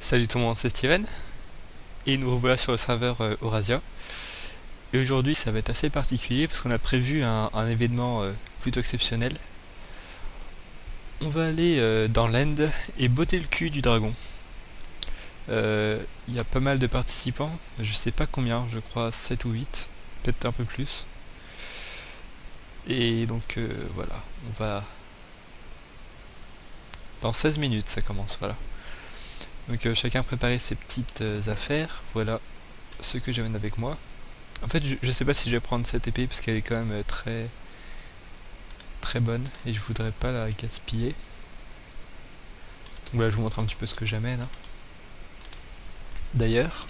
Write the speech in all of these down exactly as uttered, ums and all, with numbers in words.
Salut tout le monde, c'est Steven et nous revoilà sur le serveur euh, Eurasia. Et aujourd'hui ça va être assez particulier parce qu'on a prévu un, un événement euh, plutôt exceptionnel. On va aller euh, dans l'end et botter le cul du dragon. Il euh, y a pas mal de participants, je sais pas combien, je crois sept ou huit, peut-être un peu plus. Et donc euh, voilà, on va... Dans seize minutes ça commence, voilà. Donc euh, chacun préparer ses petites euh, affaires, voilà ce que j'amène avec moi. En fait je, je sais pas si je vais prendre cette épée parce qu'elle est quand même euh, très très bonne et je voudrais pas la gaspiller. Donc voilà, je vous montre un petit peu ce que j'amène. Hein. D'ailleurs,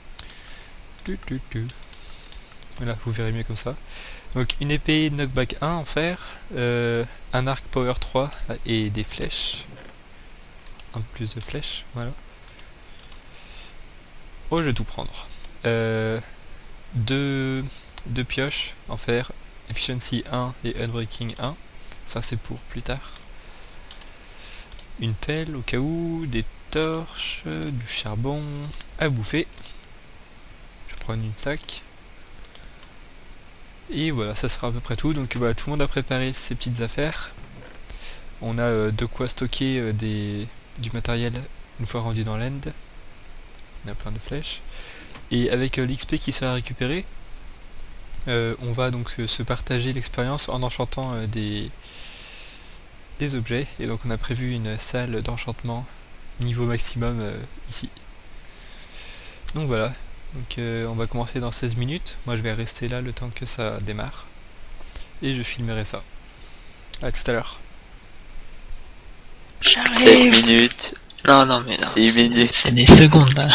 voilà, vous verrez mieux comme ça. Donc une épée knockback un en fer, euh, un arc power trois et des flèches. Un peu plus de flèches, voilà. Oh, je vais tout prendre. Euh, deux, deux pioches en fer, efficiency un et unbreaking un. Ça c'est pour plus tard. Une pelle au cas où, des torches, du charbon à bouffer. Je prends une sac. Et voilà, ça sera à peu près tout. Donc voilà, tout le monde a préparé ses petites affaires. On a euh, de quoi stocker euh, des, du matériel une fois rendu dans l'end. On a plein de flèches. Et avec euh, l'X P qui sera récupéré, euh, on va donc euh, se partager l'expérience en enchantant euh, des, des objets. Et donc on a prévu une salle d'enchantement niveau maximum euh, ici. Donc voilà. Donc euh, on va commencer dans seize minutes. Moi je vais rester là le temps que ça démarre. Et je filmerai ça. A tout à l'heure. sept minutes. Non, non, mais non. six minutes. C'est des secondes là.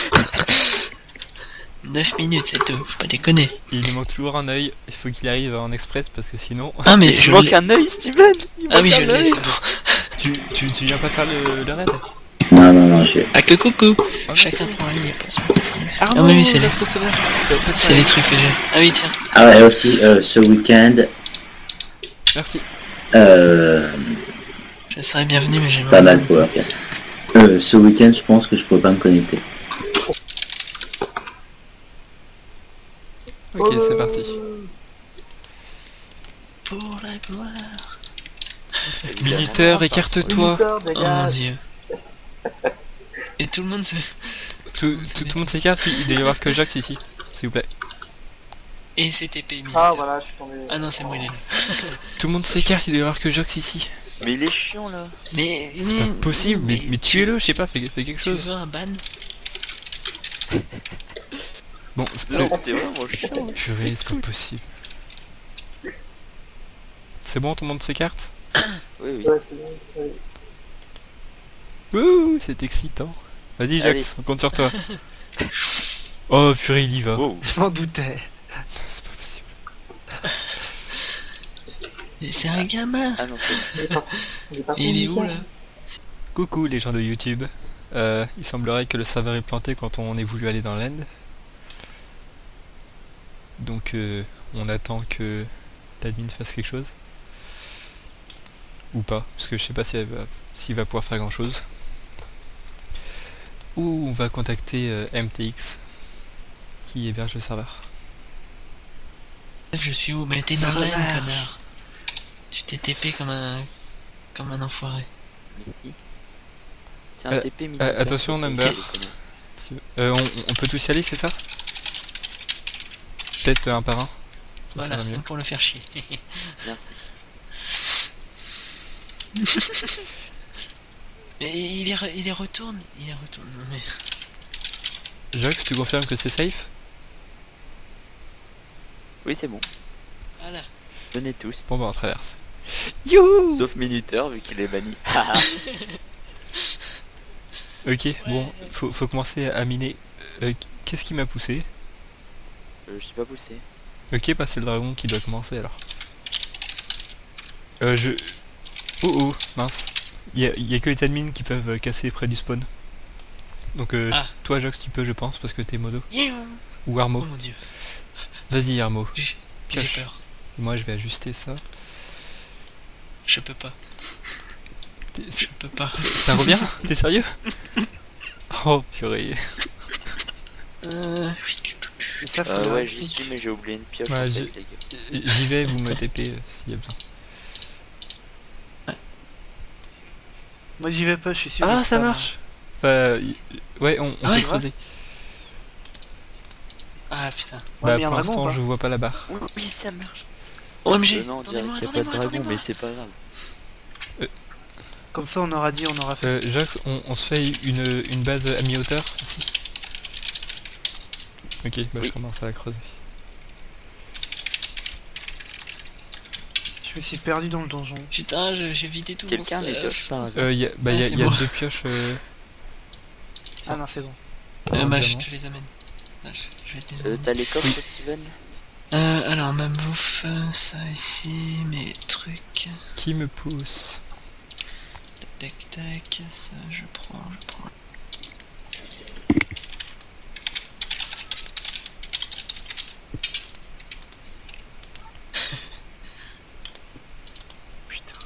neuf minutes, c'est tout. Faut pas déconner. Il nous manque toujours un œil. Il faut qu'il arrive en express parce que sinon. Ah, mais Il je manque l'ai- un œil, Steven. Il Ah oui, manque je un l'ai, œil. c'est bon. tu, tu, tu viens pas faire le, le raid? Non, non, non, je... Ah, que coucou. Ah, Chacun prend un lit, pas ça. Arnaud, Ah oui, oui, c'est ça les- se recevait. Pas- pas de C'est raid. les trucs que j'ai. Ah oui, tiens. Ah ouais, aussi, euh, ce week-end, Merci. euh, Je serais bienvenu, mais j'ai pas mal power. Euh, ce week-end, je pense que je pourrais pas me connecter. Ok, c'est parti. Pour la gloire. Minuteur, écarte-toi. Oh mon dieu. Et tout le monde se... Tout, tout, tout le monde s'écarte, il doit y avoir que Jacques ici, s'il vous plaît. Et c'est T P Ah voilà, je suis tombé. Ah non, c'est moi, il est là. Tout le monde s'écarte, il doit y avoir que Jacques ici. Mais il est chiant là. Mais... C'est pas possible, mais, mais tuez-le, je sais pas, fais, fais quelque Tu chose. veux un ban? Bon, c'est... Non, t'es vraiment chiant. Purée, c'est pas possible. C'est bon, tout le monde s'écarte? Oui, oui. Ouais, c'est bon, ouais. Ouh, c'est excitant. Vas-y Jacques, Allez. on compte sur toi. Oh purée, il y va. Wow. Je m'en doutais. C'est pas possible. Mais c'est un gamin. Ah non, c'est J'ai pas- j'ai pas Et il est fait où le là? Coucou les gens de YouTube. Euh, il semblerait que le serveur est planté quand on ait voulu aller dans l'end. Donc euh, on attend que l'admin fasse quelque chose. Ou pas, parce que je sais pas s'il va, s'il va pouvoir faire grand chose. Ou on va contacter euh, M T X qui héberge le serveur. Je suis où? Mais t'es Ça dans l'aile, remarche. connard. Tu t'es T P comme un... comme un enfoiré. Tiens, Euh, T P mini. euh, attention, Number. Euh, on, on peut tous y aller, c'est ça? Peut-être euh, un par un. Ça, ça Voilà, va mieux. pour le faire chier. Merci. Mais il est, re- il est retourne, il est retourne. Non mais... Jacques, tu confirmes que c'est safe? Oui, c'est bon. Voilà. Venez tous. Bon bah on traverse. Youhou. Sauf Minuteur vu qu'il est banni. Ok, bon, faut, faut commencer à miner. Euh, Qu'est-ce qui m'a poussé? Euh, je suis pas poussé. Ok, bah c'est le dragon qui doit commencer alors. Euh, je... Oh oh, mince. Il y a, y a que les admins qui peuvent euh, casser près du spawn. Donc euh, Ah. toi Jacques tu peux je pense parce que t'es modo. Yeah. Ou Oh Armo. mon dieu, Vas-y Armo. j'ai j'ai Pioche. peur. Moi je vais ajuster ça. Je peux pas, T'es- je c'est- peux pas. c'est- Ça revient? T'es sérieux? Oh purée. Euh... Et ça, faut Euh, le ouais, vérifier. j'y suis, mais j'ai oublié une pioche Ouais, en j'ai- fait, les gars. J'y vais, vous me T P euh, s'il y a besoin. Moi j'y vais pas, je suis sûr. Ah que ça pas, marche. Enfin, y- ouais, on, on Ah peut ouais, creuser. Ah putain. Ouais, Bah mais y a un pour dragon l'instant ou pas je vois pas la barre. Oui, oui, ça marche. O M G, Euh, non, on dirait attendez-moi, qu'il n'y a pas de attendez-moi, dragon, attendez-moi. mais c'est pas grave. Comme ça on aura dit, on aura fait. Euh, Jax, on, on se fait une, une base à mi-hauteur ici. Ok, bah Oui. je commence à la creuser. Je me suis perdu dans le donjon. Putain, je- j'ai vidé tout mon Quelqu'un stuff. les pioche par hasard. Euh, y a, bah Ah, y a, c'est y a moi. deux pioches. Euh, Ah non, c'est bon. Euh, en bah, je diamant. te les amène. Bah, je, je vais te les Euh, amener. T'as les coffres, Steven? Euh, alors, ma bouffe, euh, ça ici, mes trucs. Qui me pousse? Tac, tac, ça je prends, je prends. Putain.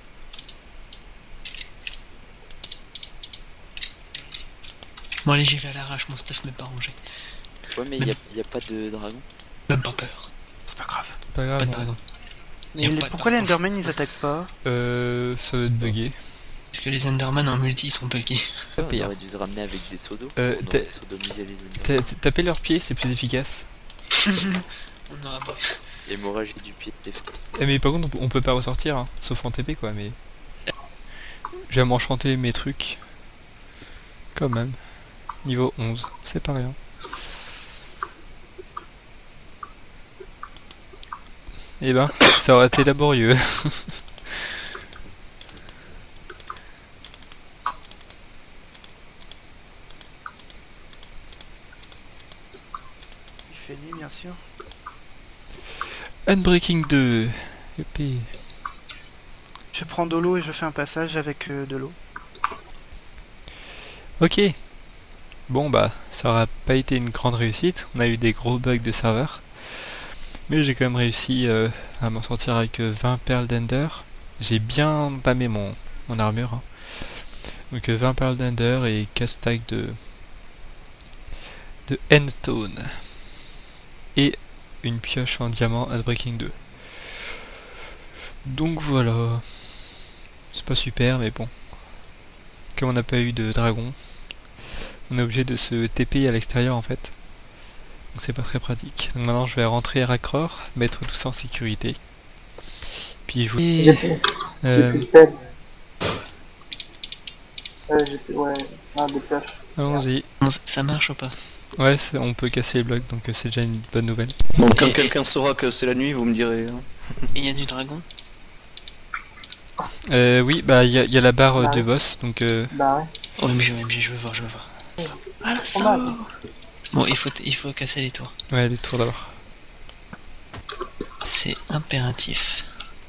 Bon, allez, j'y vais à l'arrache, mon stuff m'est pas rangé. Ouais, mais il y a, y a pas de dragon. Même pas peur. C'est pas grave. Pas Pas grave. de on- dragon. Mais Y a les- pas de pourquoi les dragon. Endermen ils attaquent pas? Euh, ça doit être bugué. Parce que les Enderman en multi ils sont buggés. On pire. aurait dû se ramener avec des seaux d'eau. Euh, On t'as- aurait sodomisé les Ta- Endermen. ta- Taper leurs pieds, c'est plus efficace. On aura pas. Hémorragie du pied de tes frères. Eh, mais par contre, on peut- on peut pas ressortir, hein, sauf en T P quoi. Mais je vais m'enchanter mes trucs. Quand même. Niveau onze, c'est pas rien. Eh ben, ça aurait été laborieux. Il fait nuit bien sûr. Unbreaking deux. Youpi. Je prends de l'eau et je fais un passage avec euh, de l'eau. Ok. Bon bah, ça aura pas été une grande réussite. On a eu des gros bugs de serveur. Mais j'ai quand même réussi euh, à m'en sortir avec euh, vingt perles d'Ender. J'ai bien pâmé mon, mon armure. hein. Donc euh, vingt perles d'Ender et quatre stacks de, de Endstone. Et une pioche en diamant Unbreaking deux. Donc voilà. C'est pas super mais bon. Comme on n'a pas eu de dragon, on est obligé de se T P à l'extérieur en fait. Donc c'est pas très pratique. Donc maintenant je vais rentrer à Rakror, mettre tout ça en sécurité. Puis je vous... J'ai plus, j'ai Euh, plus de pelle. Euh, j'ai plus, ouais, ah, des pioches. allons-y. Bon, ça- ça marche ou pas? Ouais, c'est- on peut casser les blocs, donc euh, c'est déjà une bonne nouvelle. Bon, quand Et- quelqu'un saura que c'est la nuit, vous me direz. hein. Il y a du dragon? Euh, oui, bah il y, a- y a la barre euh, Ah de ouais. boss, donc euh, Bah ouais. O M G, O M G, je veux voir, je veux voir. Ah là, ça mal. Bon, il faut, il faut casser les tours. ouais, les tours d'abord. C'est impératif.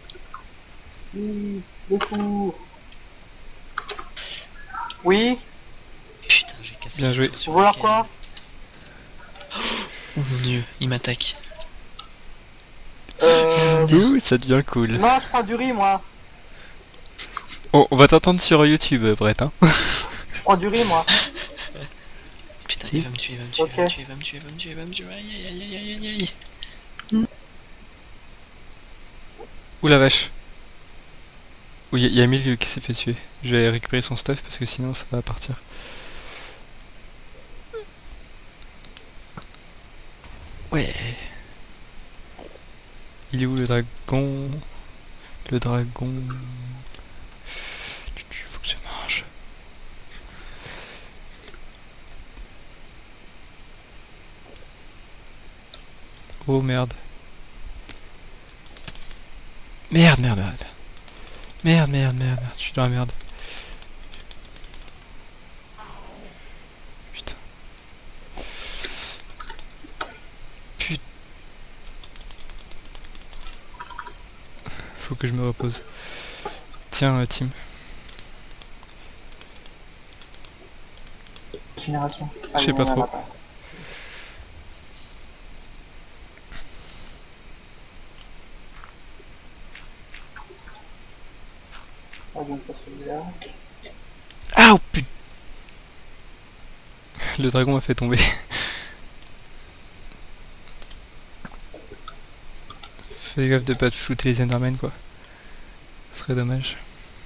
Oui, des coups. Oui, Putain, j'ai cassé Bien les joué. tours sur voilà lequel- quoi. Oh mon dieu, il m'attaque. Euh, Ouh, ça devient cool. non, je prends du riz moi. On, on va t'entendre sur YouTube, euh, Brett. Hein. Je prends du riz moi. Putain, il va me tuer, il va me tuer, Ok. il va me tuer, il va me tuer, il va me tuer, il va me tuer. Aïe aïe aïe aïe aïe aïe aïe. Ouh la vache. Ouh, il y, a Emile qui s'est fait tuer. Je vais récupérer son stuff parce que sinon ça va partir. Ouais. Il est où le dragon? Le dragon. Faut que je mange. Oh merde. Merde, merde, merde. Merde, merde, merde, merde, je suis dans la merde. Putain. Putain. Faut que je me repose. Tiens, euh, Tim. Génération. Je sais pas trop. Ah, donc pas celui-là. Ah, oh, putain. Le dragon m'a fait tomber. Fais gaffe de pas shooter les Endermen quoi. Ce serait dommage.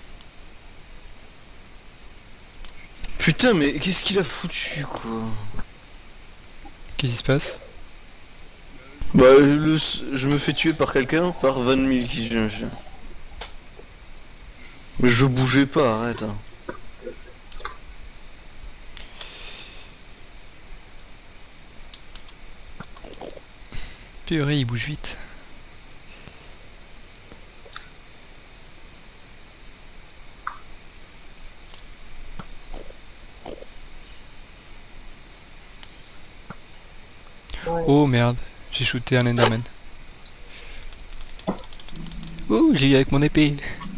Putain, mais qu'est-ce qu'il a foutu, quoi? Qu'est-ce qui se passe? Bah, le, je me fais tuer par quelqu'un, par Van Milky. Je, je... Mais je bougeais pas, arrête. Hein. Purée, il bouge vite. Ouais. Oh merde, j'ai shooté un Enderman. Ouh, j'ai eu avec mon épée.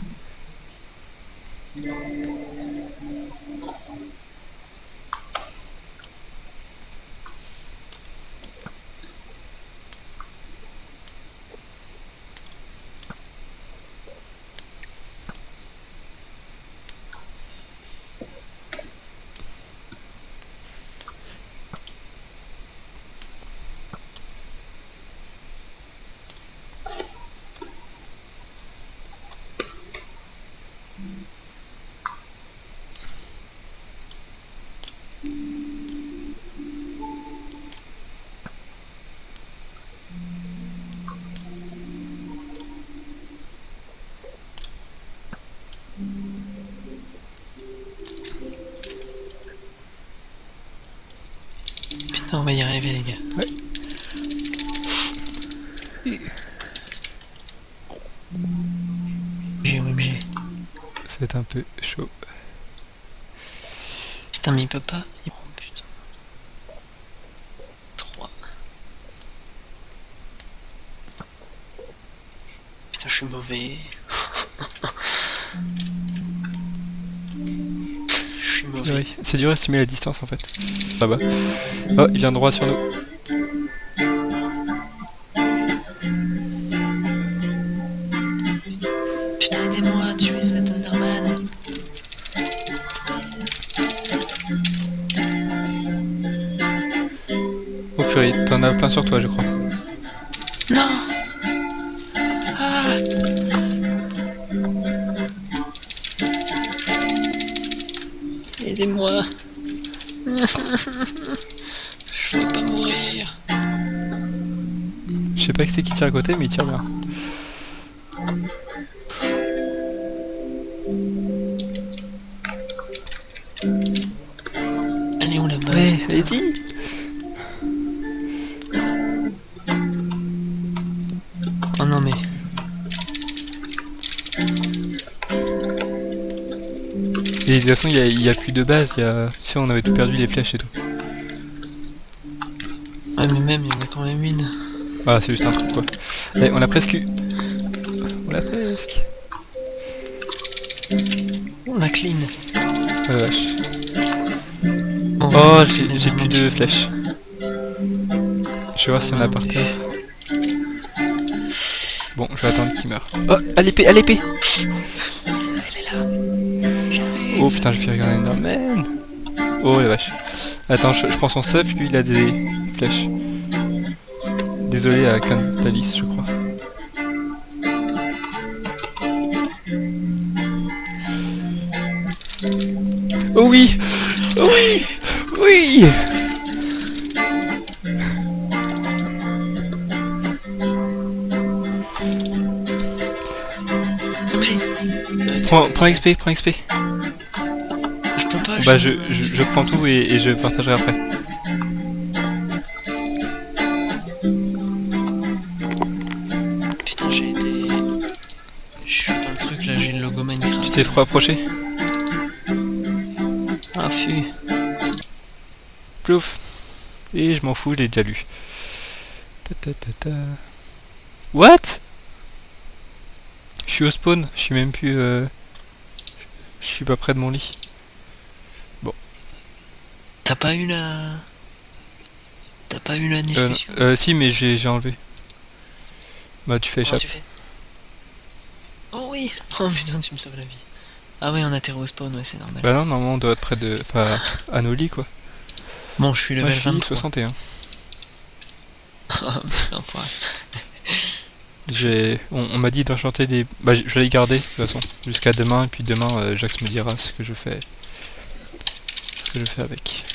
Putain, on va y arriver, les gars. Ouais. J'ai obligé. Ça va être un peu chaud. Putain, mais il peut pas. Il... Oh, putain. trois. Putain, je suis mauvais. Je suis mauvais. Oui, c'est dur à estimer la distance en fait. Ça va. Oh, il vient droit sur nous. Putain, aidez-moi à tuer cet Enderman. Oh purée, t'en as plein sur toi je crois. Non. Ah. Aidez-moi. Je veux pas mourir. Je sais pas qui c'est qui tire à côté mais il tire bien. Allez, on la bat. Ouais, allez-y. Oh non mais. Et de toute façon il y a, il y a plus de base, il y a... Tu sais on avait tout perdu les flèches et tout. Ouais mais même, il y en a quand même une. Voilà, c'est juste un truc quoi. Allez, on l'a presque eu. On l'a presque. On la clean. Oh la vache. Bon, Oh, c'est j'ai des j'ai plus de aventures. flèches. Je vais voir s'il y en a par terre. Bon, je vais attendre qu'il meure. Oh, à l'épée, à l'épée. Elle est là. J'arrive. Oh putain, je vais faire un Enderman. Oh la vache. Attends, je, je prends son stuff, lui il a des flèches. Désolé à Cantalis, je crois. Oh oui. Oh oui. Oui. Obligé. Prends, prends l'X P, prends l'X P. Je peux pas. Bah je, je, je prends tout et, et je partagerai après. Putain, j'ai été. Je suis dans le truc là, j'ai le logo Minecraft. Tu t'es trop approché? Ah, fu. Plouf. Et je m'en fous, je l'ai déjà lu. Ta ta ta ta. What? Je suis au spawn, je suis même plus... Euh... Je suis pas près de mon lit. T'as pas eu la. T'as pas eu la Euh, discussion euh, si, mais j'ai j'ai enlevé. Bah tu fais Comment échappe. tu fais? Oh oui. Oh putain, tu me sauves la vie. Ah oui, on atterrit au spawn, ouais, c'est normal. Bah non, normalement on doit être près de... Enfin, à nos lits quoi. Bon, je suis Moi level je suis vingt-trois. soixante et un. Ah, putain, enfoiré. J'ai, on, on m'a dit d'enchanter des... Bah je je vais les garder de toute façon, jusqu'à demain, et puis demain euh, Jax me dira ce que je fais. Ce que je fais avec.